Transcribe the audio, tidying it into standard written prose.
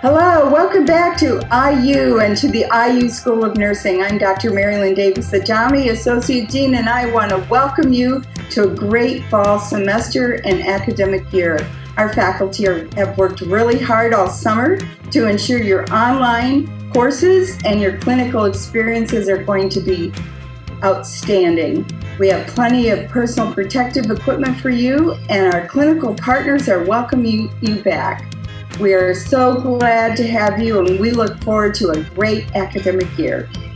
Hello, welcome back to IU and to the IU School of Nursing. I'm Dr. Lynn Davis-Ajami, Associate Dean, and I want to welcome you to a great fall semester and academic year. Our faculty have worked really hard all summer to ensure your online courses and your clinical experiences are going to be outstanding. We have plenty of personal protective equipment for you, and our clinical partners are welcoming you back. We are so glad to have you, and we look forward to a great academic year.